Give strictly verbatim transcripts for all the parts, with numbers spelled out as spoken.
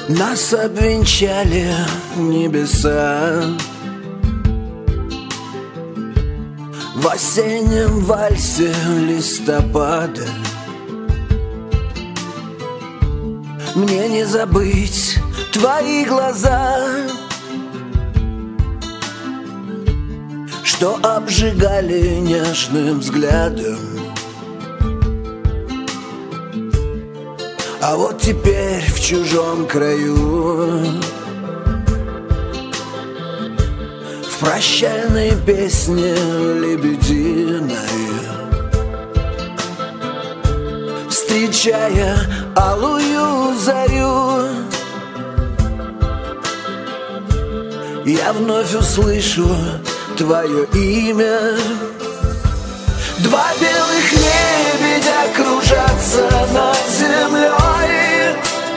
Нас обвенчали небеса в осеннем вальсе листопада. Мне не забыть твои глаза, что обжигали нежным взглядом. А вот теперь в чужом краю, в прощальной песне лебединой, встречая алую зарю, я вновь услышу твое имя. Два белых лебедя кружатся над землей,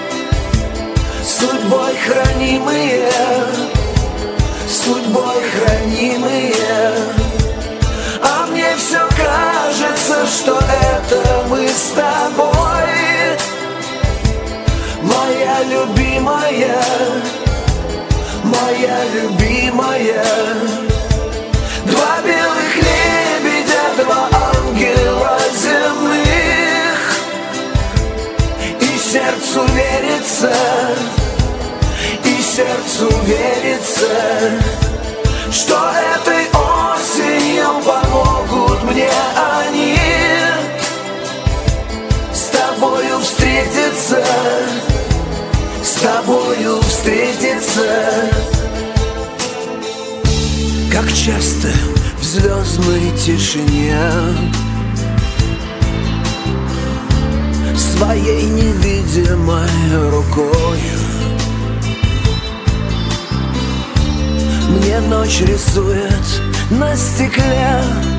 судьбой хранимые, судьбой хранимые. А мне все кажется, что это мы с тобой, моя любимая, моя любимая. Два белых лебедя, два ангела земных, и сердцу верится, и сердцу верится, что этой осенью помогут мне они с тобою встретиться, с тобою встретиться. Как часто в звездной тишине своей невидимой рукою мне ночь рисует на стекле